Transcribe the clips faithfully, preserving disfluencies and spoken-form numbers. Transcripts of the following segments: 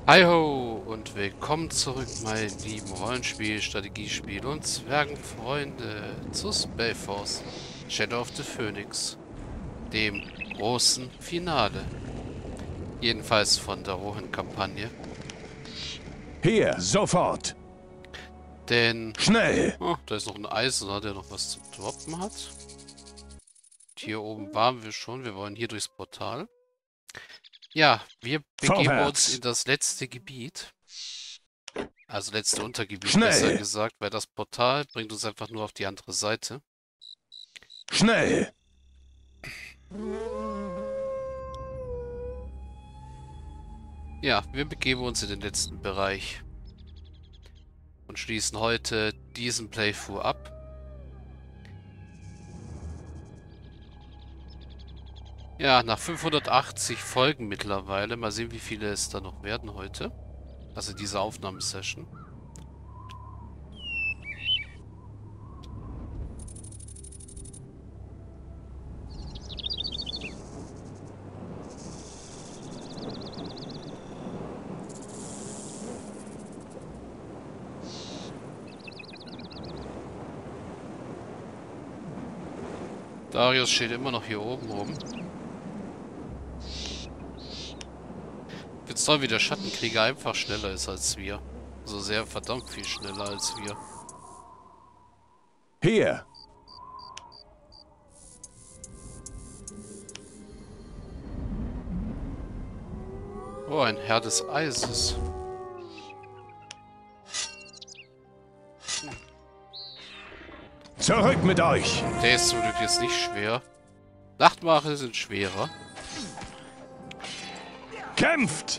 Hi ho und willkommen zurück, meine lieben Rollenspiel, Strategiespiel und Zwergenfreunde zu Spellforce Shadow of the Phoenix, dem großen Finale. Jedenfalls von der Rohan-Kampagne. Hier, sofort! Denn, Schnell! oh, da ist noch ein Eisener, der noch was zu droppen hat. Hier oben waren wir schon, wir wollen hier durchs Portal. Ja, wir begeben Vorwärts. uns in das letzte Gebiet. Also letzte Untergebiet, Schnell. besser gesagt, weil das Portal bringt uns einfach nur auf die andere Seite. Schnell! Ja, wir begeben uns in den letzten Bereich und schließen heute diesen Playthrough ab. Ja, nach fünfhundertachtzig Folgen mittlerweile. Mal sehen, wie viele es da noch werden heute. Also diese Aufnahmesession. Darius steht immer noch hier oben rum. Ich find's toll, wie der Schattenkrieger einfach schneller ist als wir. So sehr verdammt viel schneller als wir. Hier! Oh, ein Herr des Eises. Zurück mit euch! Der ist zum Glück jetzt nicht schwer. Nachtwache sind schwerer. Kämpft!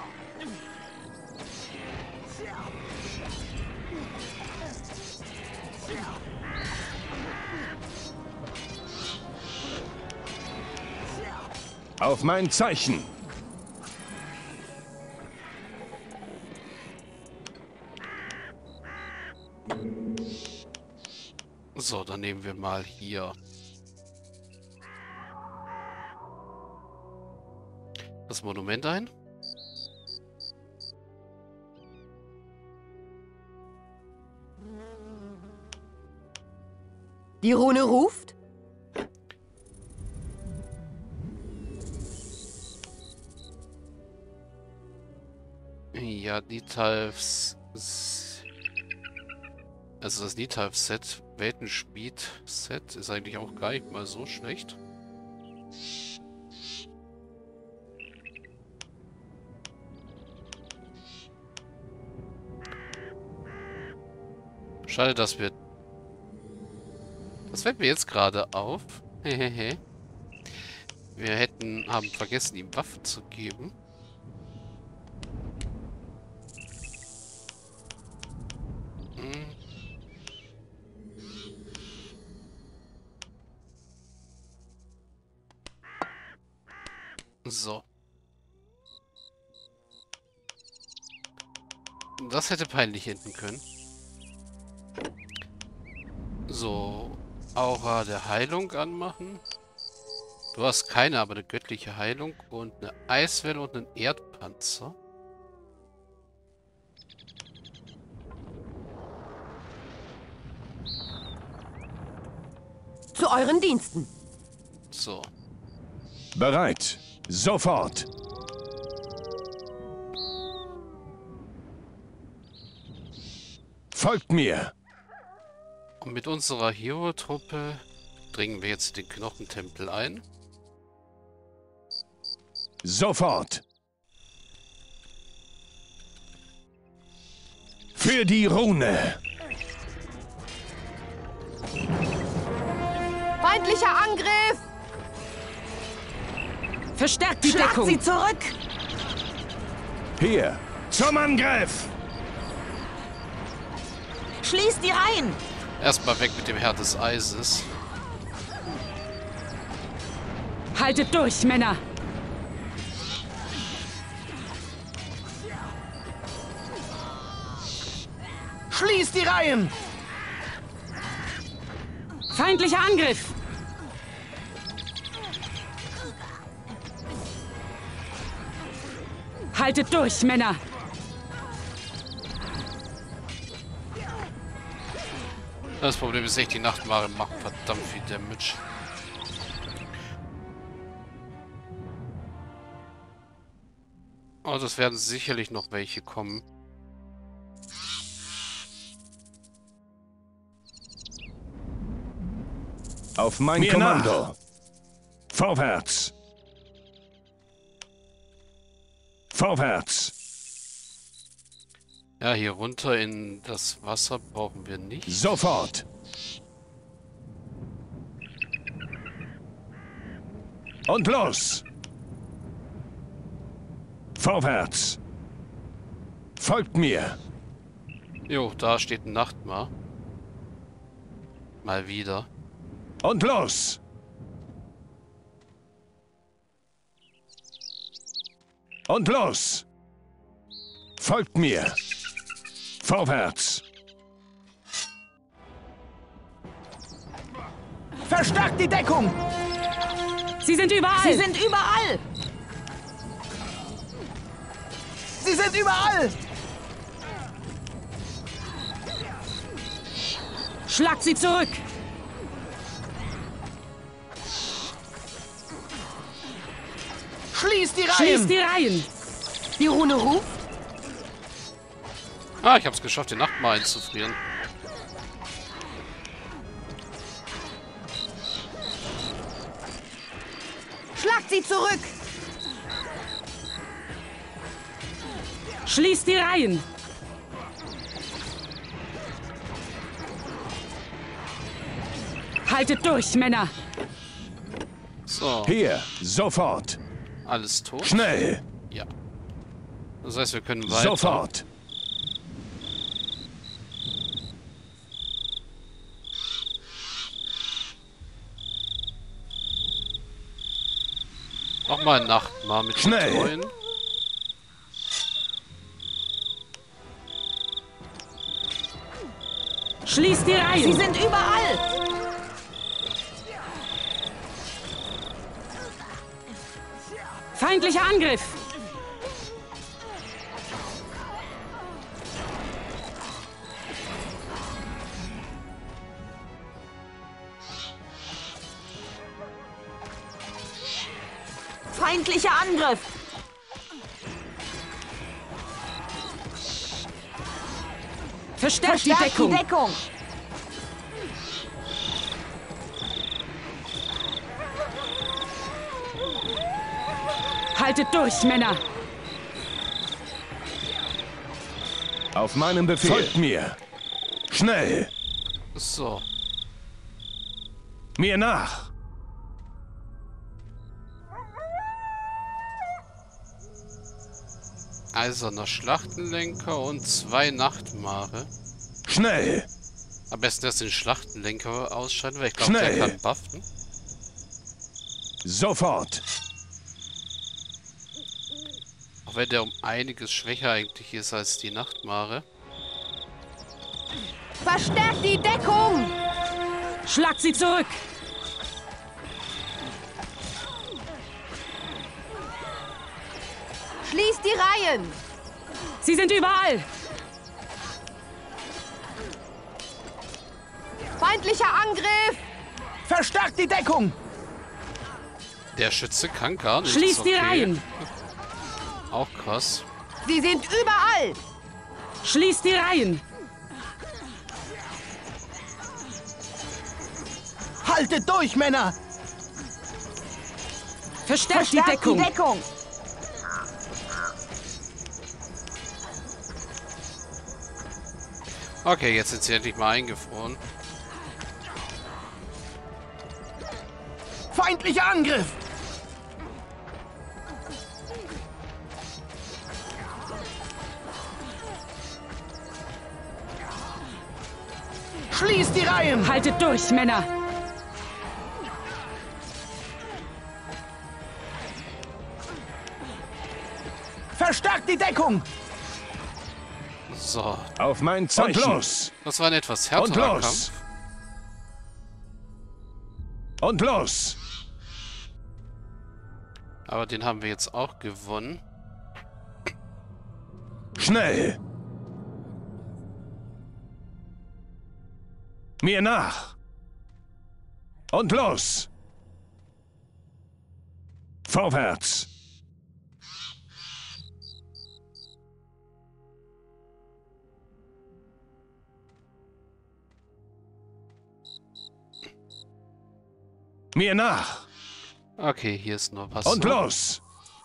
Auf mein Zeichen! So, dann nehmen wir mal hier das Monument ein. Die Rune ruft? Ja, Nithalfs... Also das Nithalf-Set, Weltenspeed-Set, ist eigentlich auch gar nicht mal so schlecht. Schade, dass wir... Das fällt mir jetzt gerade auf. Hehehe. Wir hätten... haben vergessen, ihm Waffen zu geben. Hm. So. Das hätte peinlich enden können. So. Aura der Heilung anmachen. Du hast keine, aber eine göttliche Heilung und eine Eiswelle und einen Erdpanzer. Zu euren Diensten. So. Bereit! Sofort! Folgt mir! Und mit unserer Hero-Truppe dringen wir jetzt den Knochentempel ein. Sofort! Für die Rune! Feindlicher Angriff! Verstärkt die Schlagt Deckung! sie zurück! Hier! Zum Angriff! Schließt die Reihen! Erstmal weg mit dem Herr des Eises. Haltet durch, Männer! Schließt die Reihen! Feindlicher Angriff! Haltet durch, Männer! Das Problem ist echt, die Nachtmare machen verdammt viel Damage. Aber es werden sicherlich noch welche kommen. Auf mein Mir Kommando. nach. Vorwärts. Vorwärts. Ja, hier runter in das Wasser brauchen wir nicht. Sofort. Und los. Vorwärts. Folgt mir. Jo, da steht ein Nachtmar. Mal wieder. Und los. Und los. Folgt mir. Vorwärts. Verstärkt die Deckung! Sie sind überall! Sie sind überall! Sie sind überall! Schlagt sie zurück! Schließt die Reihen! Schließt die Reihen! Die Rune ruft. Ah, ich habe es geschafft, den Nachtmar einzufrieren. Schlagt sie zurück. Schließt die Reihen! Haltet durch, Männer! So, Hier. Sofort. alles tot. Schnell. Ja. Das heißt, wir können weiter. Sofort. Nochmal Nachtmar mit Schnell. Treuen. Schließt die Sie Reihen! sind überall. Feindlicher Angriff! Feindlicher Angriff. Verstärkt die Verstärkt Deckung! die Deckung. Haltet durch, Männer! Auf meinen Befehl. Folgt mir. Schnell. So. Mir nach. Eiserner Schlachtenlenker und zwei Nachtmare. Schnell. Am besten erst den Schlachtenlenker ausschalten, weil ich glaube, Schnell. der kann buffen. Sofort. Auch wenn der um einiges schwächer eigentlich ist als die Nachtmare. Verstärkt die Deckung. Schlagt sie zurück! Schließt die Reihen. Sie sind überall! Feindlicher Angriff. Verstärkt die Deckung! Der Schütze kann gar nichts. Schließt die okay. Reihen! Auch krass. Sie sind überall. Schließt die Reihen! Haltet durch, Männer! Verstärkt die Verstärkt Deckung! die Deckung. Okay, jetzt sind sie endlich mal eingefroren. Feindlicher Angriff! Schließt die Reihen! Haltet durch, Männer! Verstärkt die Deckung! So, Auf mein Zeichen. Und los! das war ein etwas Und härterer los! Kampf. Und los! Aber den haben wir jetzt auch gewonnen. Schnell! Mir nach! Und los! Vorwärts! Mir nach! Okay, hier ist nur was. Und so. los!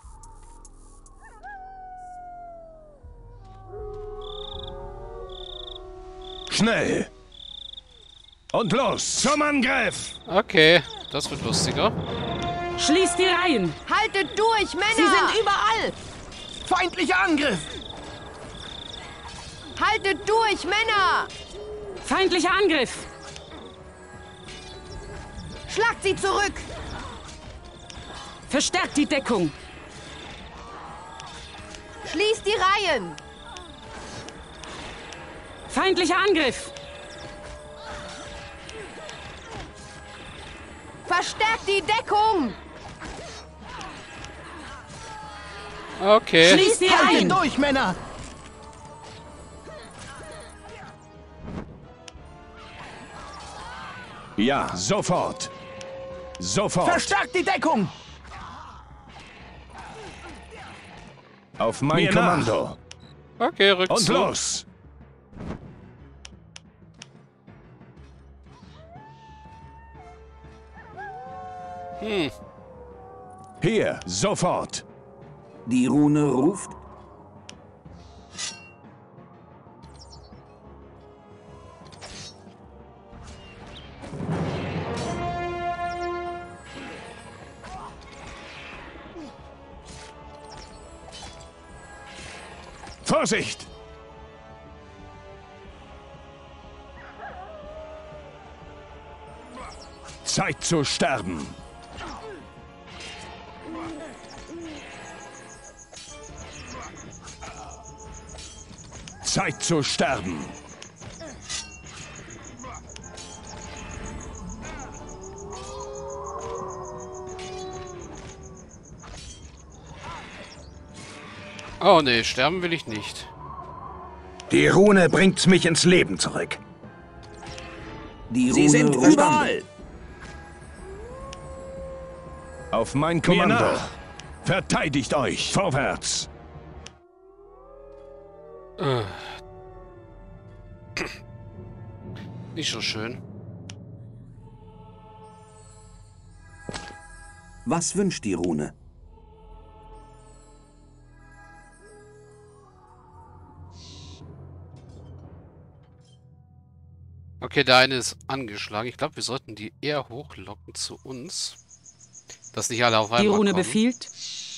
Schnell! Und los! Zum Angriff! Okay, das wird lustiger. Schließt die Reihen! Haltet durch, Männer! Sie sind überall! Feindlicher Angriff! Haltet durch, Männer! Feindlicher Angriff! Schlagt sie zurück! Verstärkt die Deckung! Schließt die Reihen! Feindlicher Angriff! Verstärkt die Deckung! Okay. Schließt die Haltet Reihen! durch, Männer! Ja, sofort! Sofort! Verstärkt die Deckung! Auf mein Mir Kommando! Okay, Rückzug. Und los! Hm. Hier, sofort! Die Rune ruft. Vorsicht! Zeit zu sterben! Zeit zu sterben! Oh nee, sterben will ich nicht. Die Rune bringt mich ins Leben zurück. Die Sie Rune sind ruft. überall. Auf mein Kommando! Verteidigt euch! Vorwärts! Äh. Nicht so schön. Was wünscht die Rune? Okay, der eine ist angeschlagen. Ich glaube, wir sollten die eher hochlocken zu uns. Dass nicht alle auf einmal Die Rune kommen. befiehlt.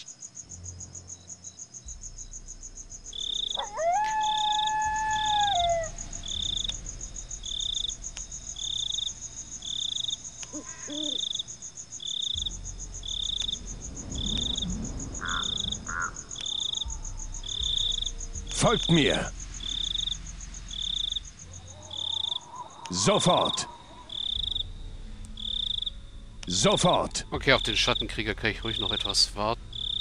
Folgt mir! Sofort! Sofort! Okay, auf den Schattenkrieger kann ich ruhig noch etwas warten.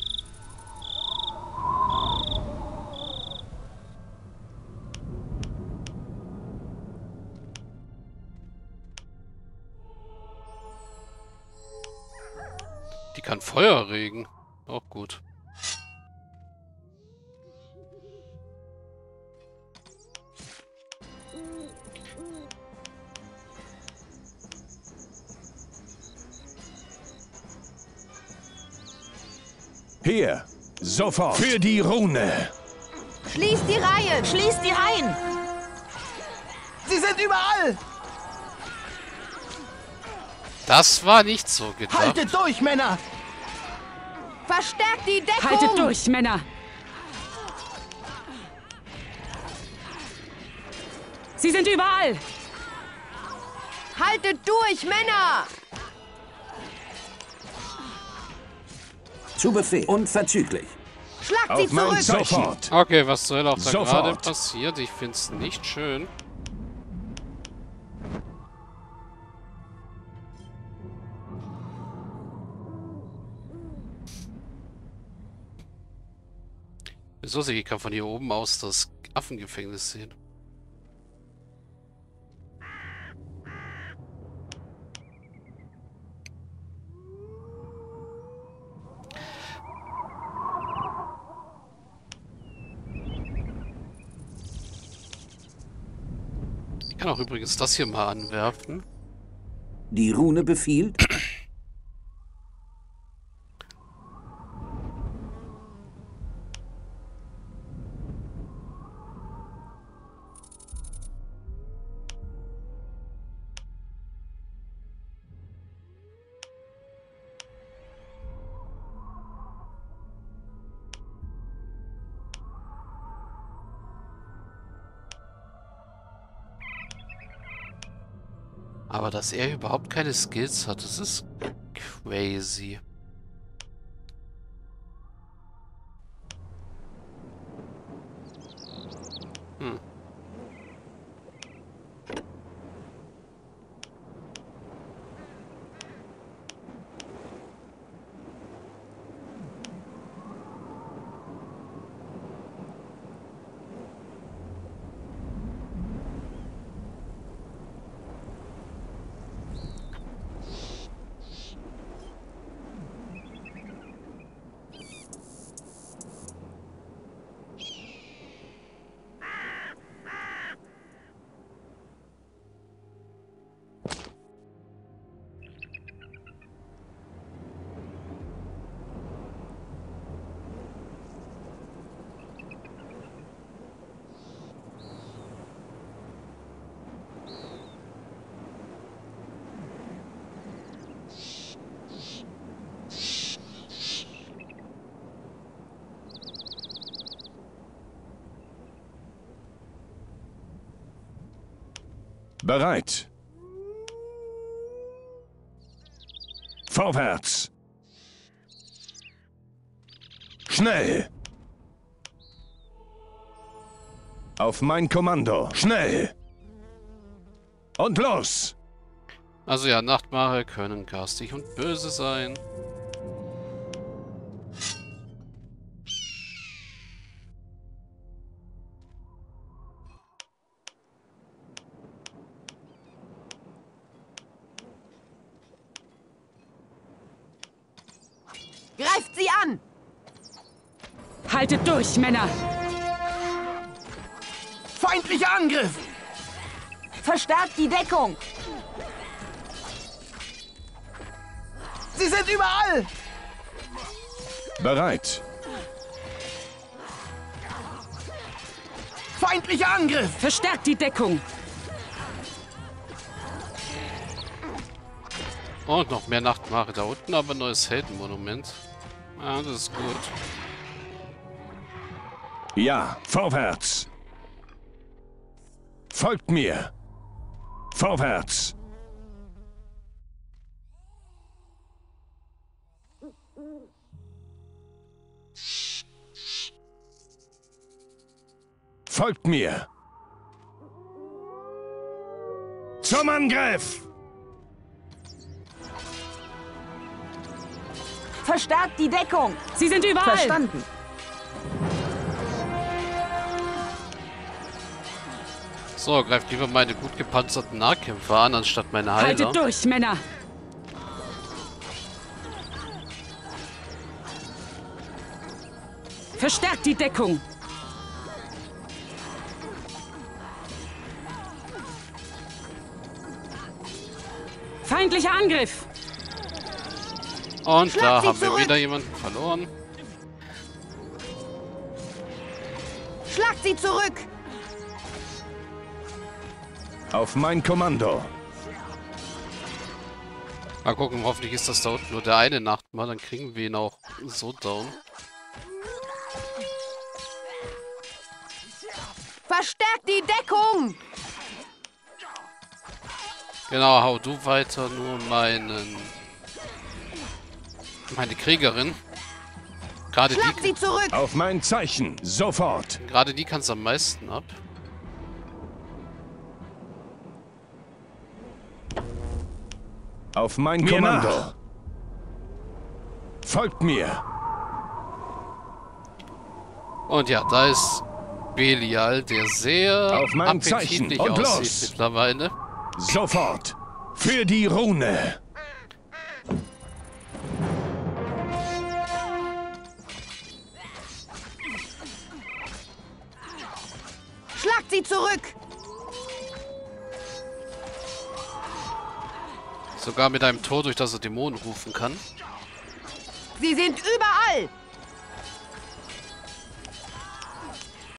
Die kann Feuer regen. Auch gut. Hier! Sofort! Für die Rune! Schließt die Reihen! Schließt die Reihen! Sie sind überall! Das war nicht so gedacht. Haltet durch, Männer! Verstärkt die Deckung! Haltet durch, Männer! Sie sind überall! Haltet durch, Männer! Zu Befehl. Unverzüglich. Schlagt sie Auf mein zurück! Sofort! Okay, was zur Hölle auch da Sofort. gerade passiert? Ich finde es nicht schön. Wieso sie? Ich kann von hier oben aus das Affengefängnis sehen. Ich kann auch übrigens das hier mal anwerfen. Die Rune befiehlt. Aber dass er überhaupt keine Skills hat, das ist crazy. Hm. Bereit. Vorwärts. Schnell. Auf mein Kommando. Schnell. Und los. Also ja, Nachtmache können garstig und böse sein. Greift sie an! Haltet durch, Männer! Feindlicher Angriff! Verstärkt die Deckung! Sie sind überall! Bereit. Feindlicher Angriff! Verstärkt die Deckung! Und noch mehr Nachtmache da unten, aber neues Heldenmonument. Ah, das ist gut. Ja, vorwärts. Folgt mir. Vorwärts. Folgt mir. Zum Angriff! Verstärkt die Deckung! Sie sind überall! Verstanden. So, greift lieber meine gut gepanzerten Nahkämpfer an, anstatt meine Heiler. Haltet durch, Männer! Verstärkt die Deckung! Feindlicher Angriff! Und Schlag da sie haben wir zurück. wieder jemanden verloren. Schlagt sie zurück! Auf mein Kommando. Mal gucken, hoffentlich ist das da unten nur der eine Nachtmahl, dann kriegen wir ihn auch so down. Verstärkt die Deckung! Genau, hau du weiter, nur meinen... meine Kriegerin. Gerade Schlag sie die, zurück! Auf mein Zeichen. Sofort. gerade die kann es am meisten ab. Auf mein Mir Kommando. nach. Folgt mir. Und ja, da ist Belial, der sehr Auf mein appetitlich Zeichen und aussieht los. mittlerweile. Sofort. Für die Rune. Schlagt sie zurück! Sogar mit einem Tor, durch das er Dämonen rufen kann. Sie sind überall!